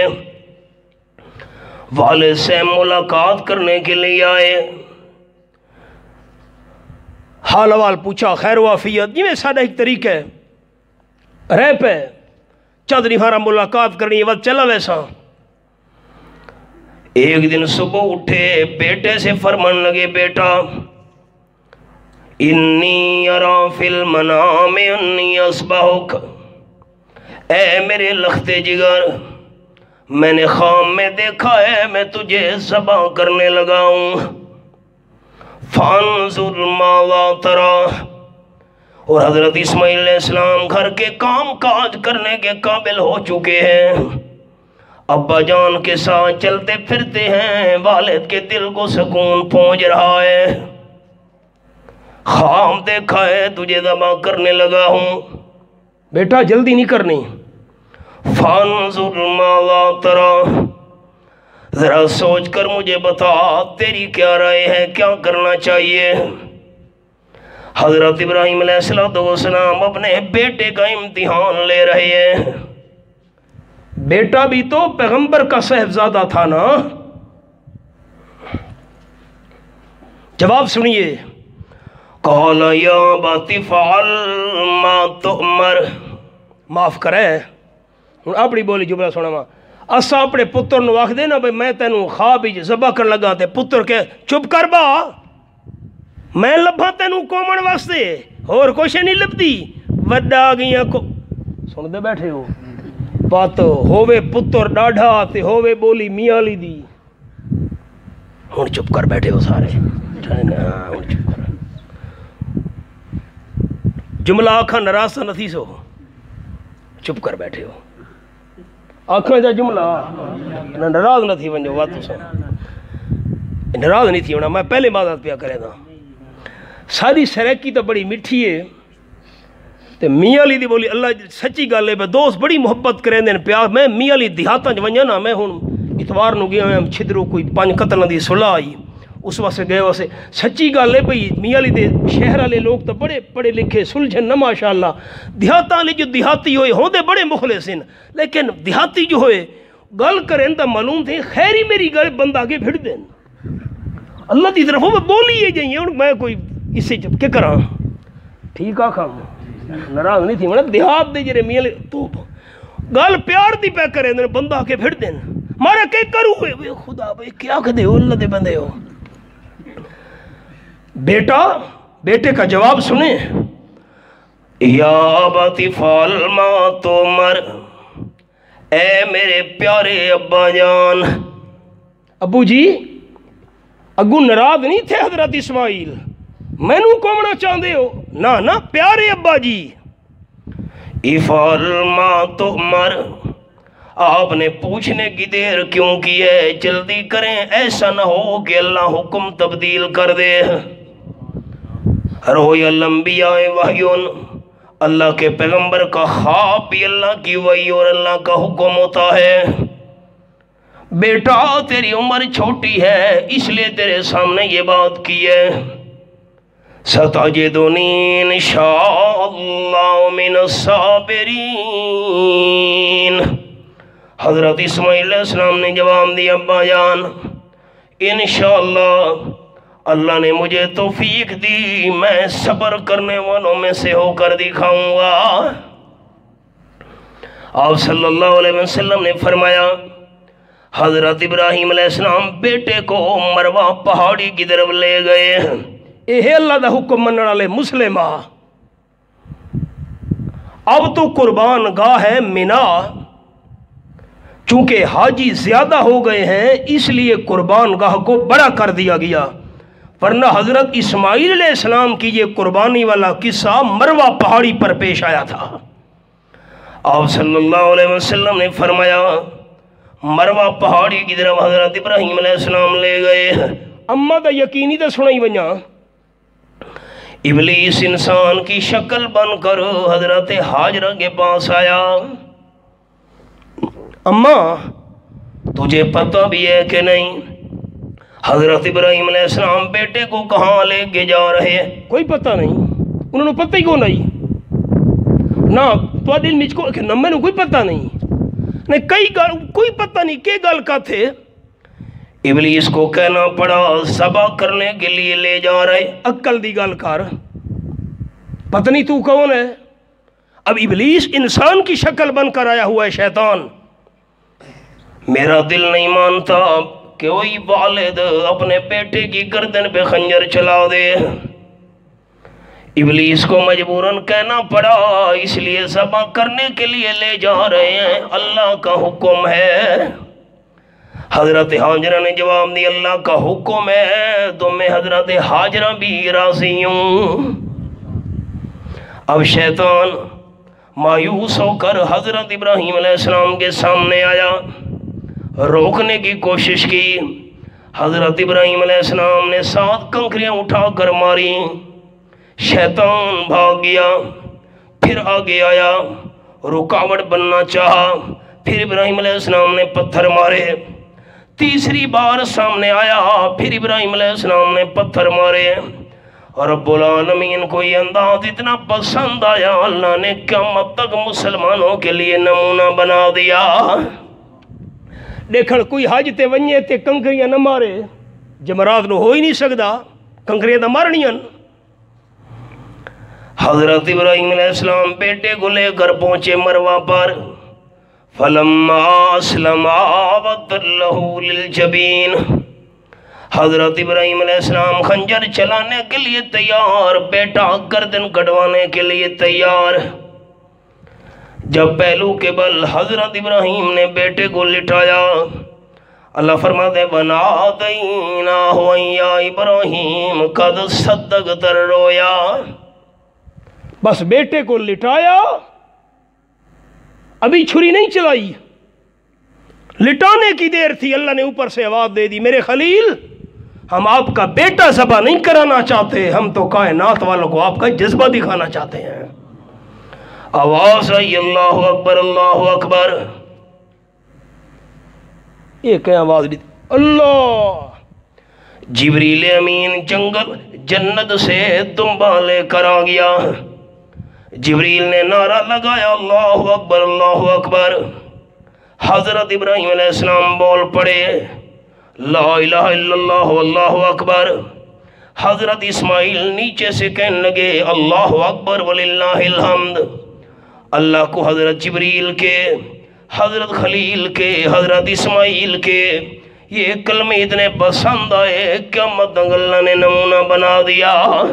والد سے ملاقات کرنے کے لیے آئے، حال حوال پوچھا، خیر وافیت، جی میں سادہ ایک طریقہ ہے رہ پہ چند نفارہ ملاقات کرنی وقت چلا ویسا۔ ایک دن صبح اٹھے، بیٹے سے فرمان لگے، بیٹا انی ارا فی المنام انی اصبحک، اے میرے لخت جگر، میں نے خواب میں دیکھا ہے میں تجھے ذبح کرنے لگا ہوں۔ فانظر ماذا تری، اور حضرت اسماعیل علیہ السلام گھر کے کام کاج کرنے کے قابل ہو چکے ہیں، ابا جان کے ساتھ چلتے پھرتے ہیں، والد کے دل کو سکون پہنچ رہا ہے۔ خواب دیکھا ہے تجھے ذبح کرنے لگا ہوں، بیٹا جلدی نہیں کرنی۔ فانظر ماذا تری، ذرا سوچ کر مجھے بتا تیری کیا رائے ہے، کیا کرنا چاہیے۔ حضرت ابراہیم علیہ السلام اپنے بیٹے کا امتحان لے رہے ہیں۔ بیٹا بھی تو پیغمبر کا صاحبزادہ تھا نا۔ جواب سنیے، قال یا ابت افعل ما تؤمر، معاف کرے ہوں اپنی بولی جملہ سنا ماں، اسا اپنے پتر نو آکھ دے نا بھئی میں تینوں خواب ہی ذبح کر لگا تے پتر کے چپ کر با، میں لبھا تینوں کومن واسطے اور کچھ نہیں لبدی، وڈا گیاں کو سن دے بیٹھے ہو بات ہووے پتر ڈاڑھا تے ہووے بولی میاں لی دی، ہن چپ کر بیٹھے ہو سارے، ہن چپ کر، جملہ آکھا نراز نہ تھی سو، چپ کر بیٹھے ہو، آنکھیں جا جملہ ناراض نہ تھی ونجو بات سن، ناراض نہیں تھی ہونا، میں پہلے بات پیا کرے تھا۔ ساری سریکی تو بڑی میٹھی ہے تے میاں علی دی بولی اللہ سچی گل ہے، دوست بڑی محبت کریں دین پیار، میں میاں علی دیہاتاں جو ونجا نا، میں ہن اتوار نو گیا میں چھدرو کوئی پانچ قتل دی صلح آئی، اس واسطے گئے واسطے سچی گل ہے بھئی میاں علی دے شہر والے لوگ تو بڑے پڑھے لکھے سلجھن نا ماشاءاللہ، دیہاتاں والے جو دیہاتی ہوئے ہوندے بڑے مخلص ہیں، لیکن دیہاتی جو ہوئے گل کریں تا معلوم تھے خیری میری گل بندہ آگے بھیڑ دیں، اللہ دی طرف وہ بولی ہے جائیں، اور میں کوئی اس سے جب کیا کراں، ٹھیک آ کھاں ناراض نہیں تھی، میں دیہات دے جرے میاں علی تو گل پیار دی پہ کریں دیں، بندہ آگے بھیڑ دیں، مارا کہ کروں ہوئے خدا بھئی کیا کہتے ہو اللہ دے بندے ہو۔ بیٹا بیٹے کا جواب سنیں، یا ابت افعل ما تؤمر، اے میرے پیارے ابا جان، ابو جی اگو ناراض نہیں تھے حضرت اسماعیل، میں نو کومنا چاہندے ہو، نا نا پیارے ابا جی، افعل ما تؤمر، آپ نے پوچھنے کی دیر کیوں کی ہے، جلدی کریں ایسا نہ ہو کہ اللہ حکم تبدیل کر دے۔ روی الانبیاء وحیون، اللہ کے پیغمبر کا خواب بھی اللہ کی وحی اور اللہ کا حکم ہوتا ہے۔ بیٹا تیری عمر چھوٹی ہے اس لیے تیرے سامنے یہ بات کی ہے، ستجدنی انشاءاللہ من الصابرین۔ حضرت اسماعیل علیہ السلام نے جواب دیا، ابا جان انشاءاللہ اللہ نے مجھے توفیق دی، میں صبر کرنے والوں میں سے ہو کر دکھاؤں گا۔ آپ صلی اللہ علیہ وسلم نے فرمایا، حضرت ابراہیم علیہ السلام بیٹے کو مروہ پہاڑی کی طرف لے گئے، اے اللہ دا حکم منن والے مسلمہ، اب تو قربان گاہ ہے مینا، چونکہ حاجی زیادہ ہو گئے ہیں اس لیے قربان گاہ کو بڑا کر دیا گیا، ورنہ حضرت اسماعیل علیہ السلام کی یہ قربانی والا قصہ مروہ پہاڑی پر پیش آیا تھا۔ آپ صلی اللہ علیہ وسلم نے فرمایا، مروہ پہاڑی کی طرف حضرت ابراہیم علیہ السلام لے گئے، اما دا یقینی دا سنائی ونجا، ابلیس انسان کی شکل بن کر حضرت ہاجرہ کے پاس آیا، اماں تجھے پتہ بھی ہے کہ نہیں حضرت ابراہیم علیہ السلام بیٹے کو کہاں لے کے جا رہے ہیں؟ کوئی پتہ نہیں، انہوں نے پتہ ہی کون نہیں نہ تو دل مجھ کو کہ نمبر کوئی پتہ نہیں نہیں کئی گل کوئی پتہ نہیں کہ گل کا تھے۔ ابلیس کو کہنا پڑا ذبح کرنے کے لیے لے جا رہے، عقل دی گل کر، پتہ نہیں تو کون ہے؟ اب ابلیس انسان کی شکل بن کر آیا ہوا ہے شیطان۔ میرا دل نہیں مانتا کہ وہی والد اپنے بیٹے کی گردن پہ خنجر چلا دے۔ ابلیس کو مجبوراً کہنا پڑا اس لیے ذبح کرنے کے لیے لے جا رہے ہیں، اللہ کا حکم ہے۔ حضرت ہاجرہ نے جواب دی اللہ کا حکم ہے تو میں حضرت ہاجرہ بھی راضی ہوں۔ اب شیطان مایوس ہو کر حضرت ابراہیم علیہ السلام کے سامنے آیا، روکنے کی کوشش کی۔ حضرت ابراہیم علیہ السلام نے سات کنکریاں اٹھا کر ماری، شیطان بھاگ گیا، پھر آگے آیا، رکاوٹ بننا چاہا، پھر ابراہیم علیہ السلام نے پتھر مارے، تیسری بار سامنے آیا، پھر ابراہیم علیہ السلام نے پتھر مارے، اور رب العالمین کو یہ انداز اتنا پسند آیا اللہ نے قیامت تک مسلمانوں کے لیے نمونہ بنا دیا۔ دیکھن کوئی حج تے ونجے تے کنکریاں نہ مارے، جمرات نو ہو ہی نہیں سکدا، کنکریاں تو مارنیاں۔ حضرت ابراہیم علیہ السلام بیٹے کو لے کر پہنچے مروہ پر، فَلَمَّا أَسْلَمَا وَتَلَّهُ لِلْجَبِينِ، حضرت ابراہیم علیہ السلام خنجر چلانے کے لیے تیار، بیٹا گردن کٹوانے کے لیے تیار۔ جب پہلو کے بل حضرت ابراہیم نے بیٹے کو لٹایا، اللہ فرماتے وَنَادَيْنَاهُ أَن يَا إِبْرَاهِيمُ قَدْ صَدَّقْتَ الرُّؤْيَا، بس بیٹے کو لٹایا، ابھی چھری نہیں چلائی، لٹانے کی دیر تھی، اللہ نے اوپر سے آواز دے دی میرے خلیل ہم آپ کا بیٹا ذبح نہیں کرانا چاہتے، ہم تو کائنات والوں کو آپ کا جذبہ دکھانا چاہتے ہیں۔ آواز آئی اللہ اکبر اللہ اکبر، یہ کیا آواز دی؟ اللہ! جبریل امین جنگل جنت سے دمبا لے کر آ گیا، جبریل نے نعرہ لگایا اللہ اکبر اللہ اکبر، حضرت ابراہیم علیہ السلام بول پڑے لا الہ الا اللہ واللہ اکبر، حضرت اسماعیل نیچے سے کہنے لگے اللہ اکبر وللہ الحمد۔ اللہ کو حضرت جبریل کے، حضرت خلیل کے، حضرت اسماعیل کے یہ کلمے اتنے پسند آئے قیامت تک اللہ نے نمونہ بنا دیا۔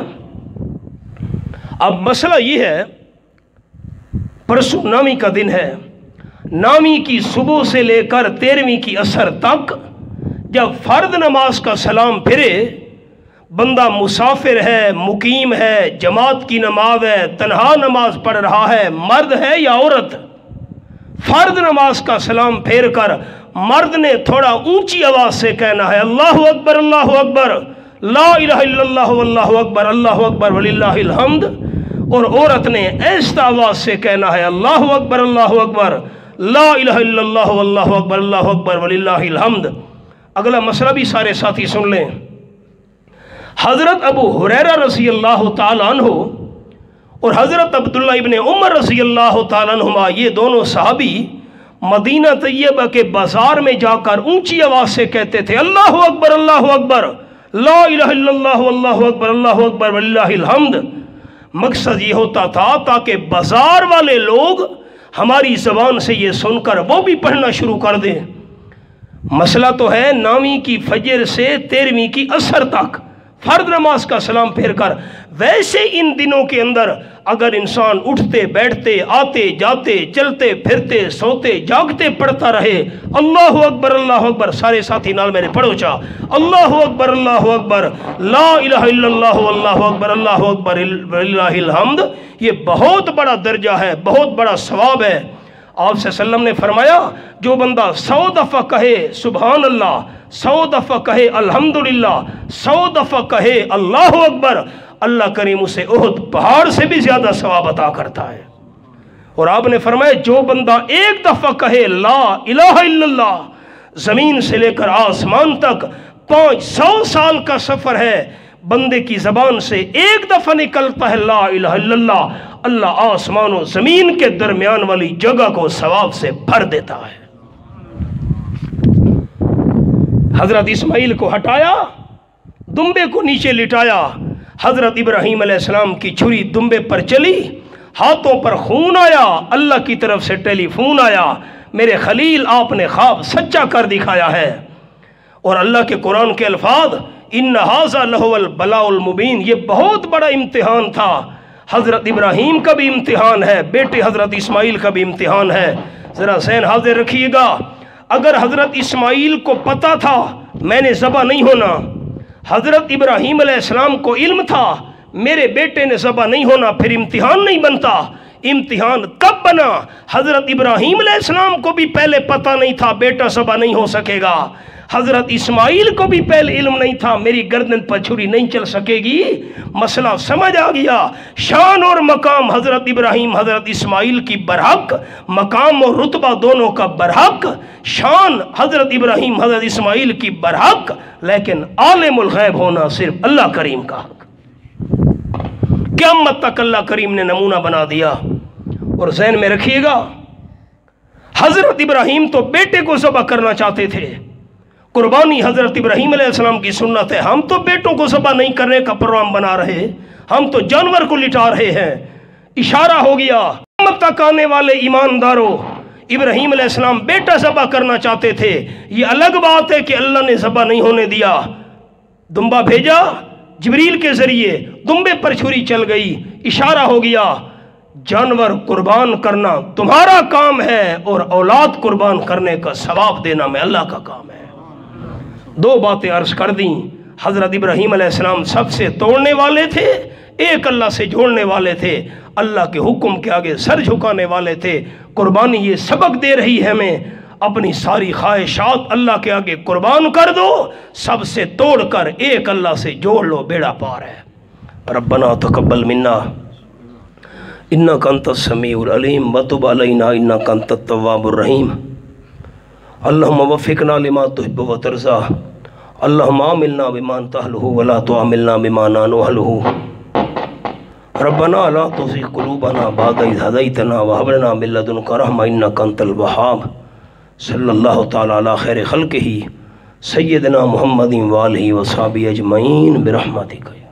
اب مسئلہ یہ ہے، پرسوں نامی کا دن ہے، نامی کی صبح سے لے کر تیرہویں کی عصر تک جب فرد نماز کا سلام پھرے، بندہ مسافر ہے، مقیم ہے، جماعت کی نماز ہے، تنہا نماز پڑھ رہا ہے، مرد ہے یا عورت، فرد نماز کا سلام پھیر کر مرد نے تھوڑا اونچی آواز سے کہنا ہے اللہ اکبر اللہ اکبر لا الہ الا اللہ واللہ اکبر اللہ اکبر وللہ الحمد، اور عورت نے ایسا آواز سے کہنا ہے اللہ اکبر اللہ اکبر لا الہ الا اللہ واللہ اکبر اللہ اکبر وللہ الحمد۔ اگلا مسئلہ بھی سارے ساتھی سن لیں۔ حضرت ابو ہریرہ رضی اللہ تعالیٰ عنہ اور حضرت عبداللہ ابن عمر رضی اللہ تعالیٰ عنہما، یہ دونوں صحابی مدینہ طیبہ کے بازار میں جا کر اونچی آواز سے کہتے تھے اللہ اکبر اللہ اکبر لا الہ الا اللہ واللہ اکبر اللہ اکبر وللہ الحمد۔ مقصد یہ ہوتا تھا تاکہ بازار والے لوگ ہماری زبان سے یہ سن کر وہ بھی پڑھنا شروع کر دیں۔ مسئلہ تو ہے نامی کی فجر سے تیرہویں کی عصر تک فرد نماز کا سلام پھیر کر، ویسے ان دنوں کے اندر اگر انسان اٹھتے بیٹھتے آتے جاتے چلتے پھرتے سوتے جاگتے پڑھتا رہے اللہ اکبر اللہ اکبر، سارے ساتھی نال میں نے پڑھو چاہ اللہ اکبر اللہ اکبر لا الہ الا اللہ واللہ اکبر اللہ اکبر وللہ الحمد، یہ بہت بڑا درجہ ہے، بہت بڑا ثواب ہے۔ آپ صلی اللہ علیہ وسلم نے فرمایا جو بندہ سو دفعہ کہے سبحان اللہ، سو دفعہ کہے الحمدللہ، سو دفعہ کہے اللہ اکبر، اللہ کریم اسے احد پہاڑ سے بھی زیادہ ثواب عطا کرتا ہے۔ اور آپ نے فرمایا جو بندہ ایک دفعہ کہے لا الہ الا اللہ، زمین سے لے کر آسمان تک پانچ سو سال کا سفر ہے، بندے کی زبان سے ایک دفعہ نکلتا ہے لا الہ الا اللہ، اللہ آسمان و زمین کے درمیان والی جگہ کو ثواب سے بھر دیتا ہے۔ حضرت اسماعیل کو ہٹایا، دمبے کو نیچے لٹایا، حضرت ابراہیم علیہ السلام کی چھری دمبے پر چلی، ہاتھوں پر خون آیا، اللہ کی طرف سے ٹیلی فون آیا، میرے خلیل آپ نے خواب سچا کر دکھایا ہے۔ اور اللہ کے قرآن کے الفاظ ان ھذا لہو البلاء المبین، یہ بہت بڑا امتحان تھا۔ حضرت ابراہیم کا بھی امتحان ہے، بیٹے حضرت اسماعیل کا بھی امتحان ہے۔ ذرا ذہن حاضر رکھیے گا، اگر حضرت اسماعیل کو پتا تھا میں نے ذبح نہیں ہونا، حضرت ابراہیم علیہ السلام کو علم تھا میرے بیٹے نے ذبح نہیں ہونا، پھر امتحان نہیں بنتا۔ امتحان کب بنا؟ حضرت ابراہیم علیہ السلام کو بھی پہلے پتہ نہیں تھا بیٹا ذبح نہیں ہو سکے گا، حضرت اسماعیل کو بھی پہلے علم نہیں تھا میری گردن پر چھری نہیں چل سکے گی۔ مسئلہ سمجھ آ گیا، شان اور مقام حضرت ابراہیم حضرت اسماعیل کی برحق، مقام اور رتبہ دونوں کا برحق، شان حضرت ابراہیم حضرت اسماعیل کی برحق، لیکن عالم الغیب ہونا صرف اللہ کریم کا حق۔ قیامت تک اللہ کریم نے نمونہ بنا دیا۔ اور ذہن میں رکھیے گا، حضرت ابراہیم تو بیٹے کو ذبح کرنا چاہتے تھے، قربانی حضرت ابراہیم علیہ السلام کی سنت ہے، ہم تو بیٹوں کو ذبح نہیں کرنے کا پروگرام بنا رہے، ہم تو جانور کو لٹا رہے ہیں۔ اشارہ ہو گیا قیامت تک آنے والے ایمانداروں، ابراہیم علیہ السلام بیٹا ذبح کرنا چاہتے تھے، یہ الگ بات ہے کہ اللہ نے ذبح نہیں ہونے دیا، دمبا بھیجا جبریل کے ذریعے، دمبے پر چھری چل گئی، اشارہ ہو گیا جانور قربان کرنا تمہارا کام ہے اور اولاد قربان کرنے کا ثواب دینا میں اللہ کا کام ہے۔ دو باتیں عرض کر دیں، حضرت ابراہیم علیہ السلام سب سے توڑنے والے تھے، ایک اللہ سے جوڑنے والے تھے، اللہ کے حکم کے آگے سر جھکانے والے تھے۔ قربانی یہ سبق دے رہی ہے ہمیں، اپنی ساری خواہشات اللہ کے آگے قربان کر دو، سب سے توڑ کر ایک اللہ سے جوڑ لو، بیڑا پار ہے۔ ربنا تقبل منا انک انت السمیع العلیم وتب علینا انک انت التواب الرحیم، اللہم وفقنا لما تحب وترضى، اللہم عاملنا بما انت اہلہ ولا تعاملنا بما نحن اہلہ، ربنا لا تزغ قلوبنا بعد اذ ہدیتنا وہب لنا من لدنک رحمۃ انک انت الوہاب۔ صلی اللہ تعالی علی خیر خلقہ سیدنا محمد وآلہ وصحبہ اجمعین برحمتک۔